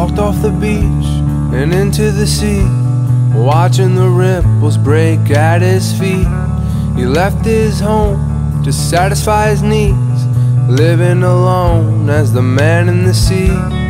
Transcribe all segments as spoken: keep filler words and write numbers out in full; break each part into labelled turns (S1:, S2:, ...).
S1: walked off the beach and into the sea, watching the ripples break at his feet. He left his home to satisfy his needs, living alone as the man in the sea.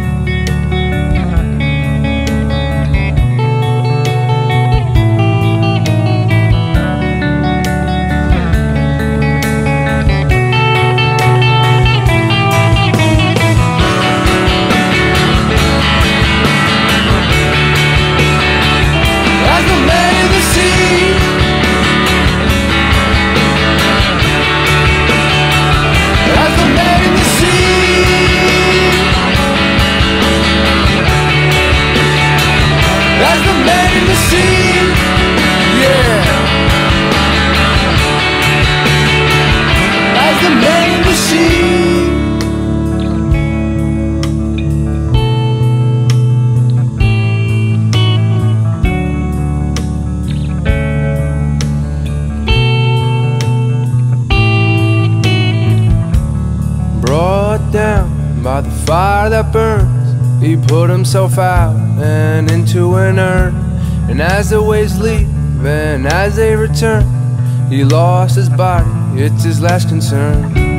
S1: As the man in the sea, yeah. As the man in the sea. Brought down by the fire that burns, he put himself out and into an urn. And as the waves leave and as they return, he lost his body, it's his last concern.